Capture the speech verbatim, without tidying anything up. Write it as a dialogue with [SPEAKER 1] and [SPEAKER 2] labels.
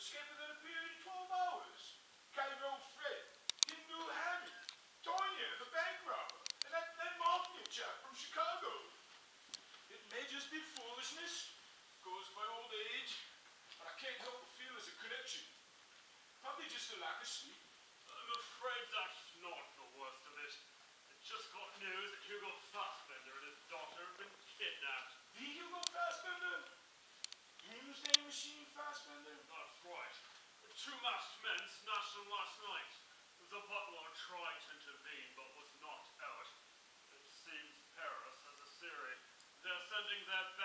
[SPEAKER 1] escaped within a period of twelve hours. Cairo Fred, Hindu Harry, Tonya, the bank robber, and that, that mafia chap from Chicago. It may just be foolishness, caused by old age, but I can't help but feel there's a connection. Probably just a lack of sleep.
[SPEAKER 2] I'm afraid that's not the worst of it. I just got news that Hugo Fassbender and his daughter have been kidnapped.
[SPEAKER 1] The Hugo Fassbender? Doomsday Machine Fassbender?
[SPEAKER 2] That's right. The two masked men snatched them last night. The butler tried to intervene, but was knocked out. It seems Paris has a Syria. They're sending their